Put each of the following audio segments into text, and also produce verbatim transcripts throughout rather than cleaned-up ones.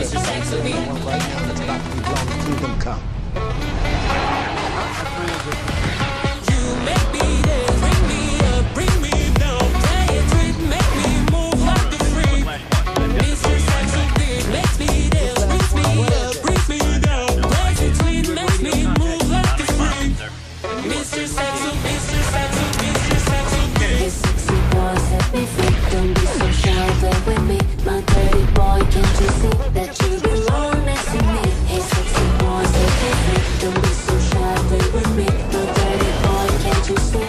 Mister Saxobeat. One right now that's about to be blown to kingdom come. You make me dance, bring me up, bring me down. Play it sweet, make me move like a freak. Mister Saxobeat makes me dance, brings me up, brings me down. Play it sweet, makes me move like a freak. Mister Saxobeat, Mister Saxobeat, Mister Saxobeat. Hey, sexy boy, set me free. Don't be so shy, play with me. My dirty boy, can't you see that you belong next to me? Hey, sexy boy, set me free. Don't be so shy, play with me. My dirty boy, can't you see?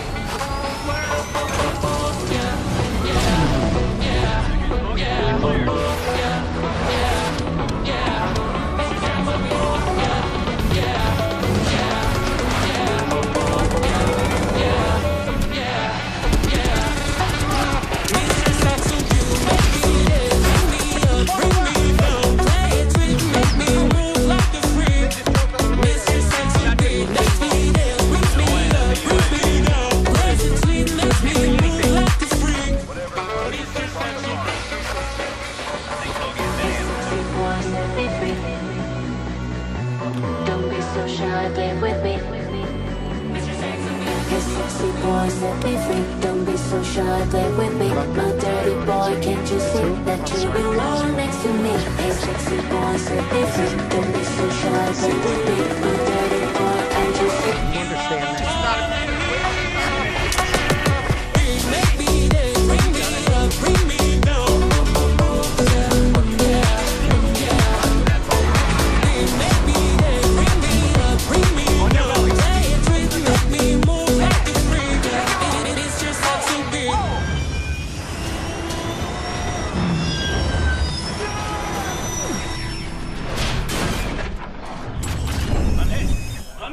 Don't be so shy, play with me. Hey, sexy boy, set me free. Don't be so shy, play with me. My dirty boy, can't you see that you belong next to me? Hey, sexy boy, set me free. Don't be so shy, play with me. My dirty boy, can't you see? You understand that? Make me dance, bring me up, bring me down.